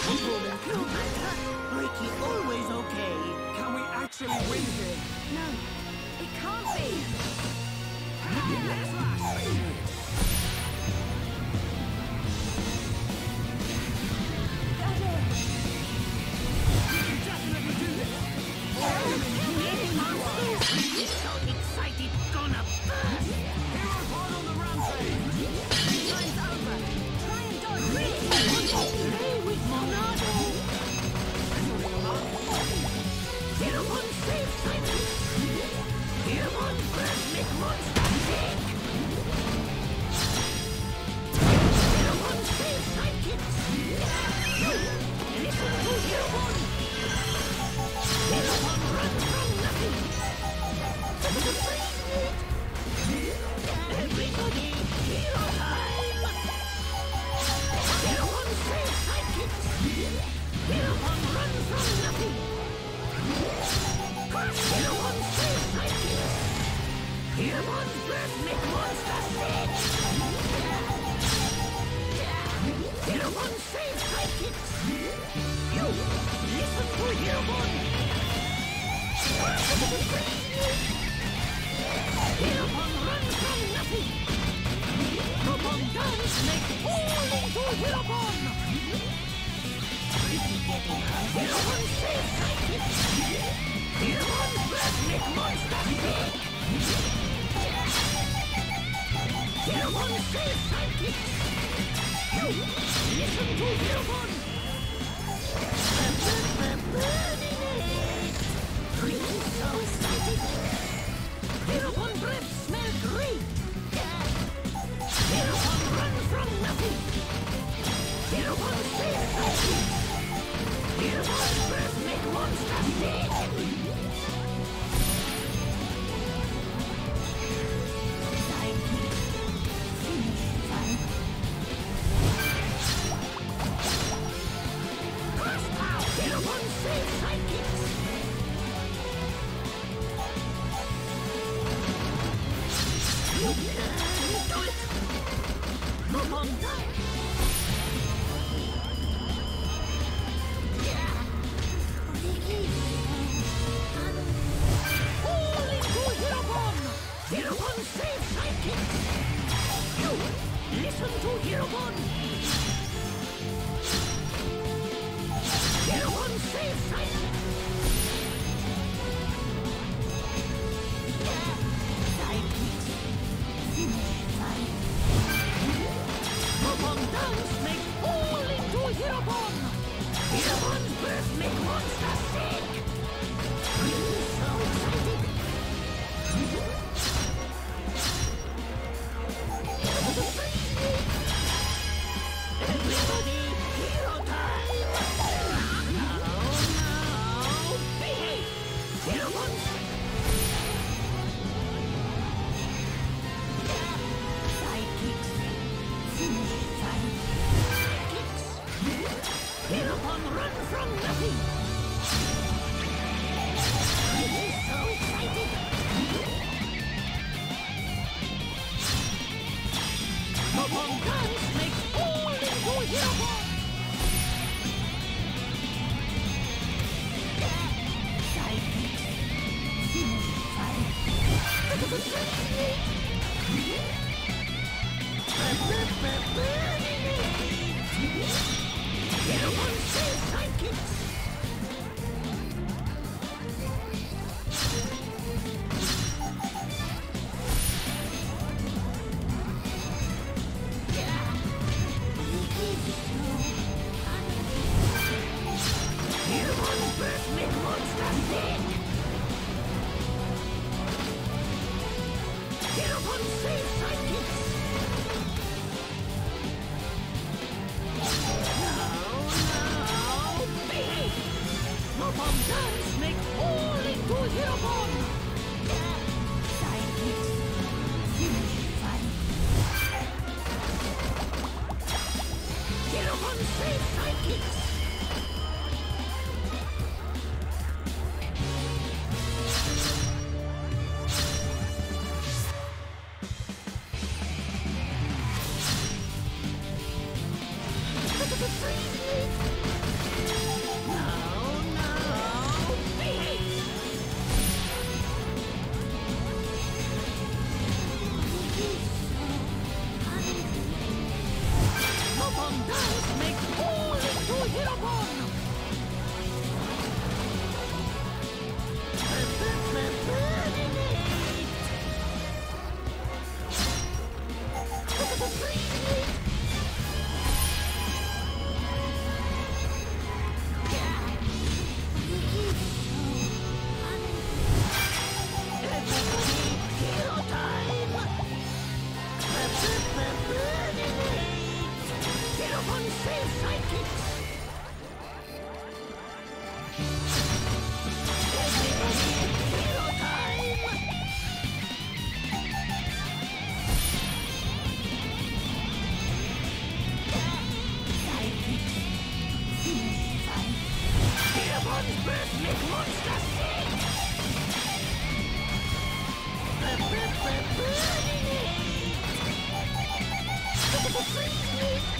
No matter. Ricky, always okay. Can we actually win here? No, it can't be. He's so excited, gonna burst. Hero pod on the rampage! Time's over. Try and dodge. Play with Monado. Hero on safe sighting. Hero on burst, make monster sick. Hero on safe sidekicks. Listen to Hero on. Hero on run from nothing. Everybody, hero time! Hero on safe sidekicks. Hero on run from nothing. Hero on safe sidekicks. Hero on burst make monster sick. Hero on safe sidekicks. You listen to Hero on. Hero on run from nothing. Come on, dance, make all into Hero on. Hero on safe sidekicks. Hero on burst make monster sick. Hero on safe sidekicks. You listen to Hero on. Ricky so excited. Hero on breath smell great. Hero on run from nothing. Hero on safe sidekicks. Hero on breath make monster sick. Sidekicks. Finish fight. Cross out. Hero on safe sidekicks. You can do it! Come on down! Ricky! Fall into Hero Bomb! Hero Bomb safe sidekicks! You! Listen to Hero Bomb! Hero Bomb safe sidekicks! Sidekicks! Come on, dance, make all into Hero Bomb! Hero Bomb's burst make monster sick! Really so excited! Everybody, hero time! Now, behave! Hero Bomb's sidekicks. Finish fight. Sidekicks. Hero Bomb run from nothing. He's so excited. Come on, dance, make all into Hero Bomb. Sidekicks. Finish fight. Hero on safe sidekicks. Hero on burst make monster sick. Hero on safe sidekicks. Behave! Hero Bomb dance make all into Hero Bomb. Sidekicks. Finish fight. Hero Bomb safe sidekicks. Freeze me! dance makes all into Hirobon! Freeze me!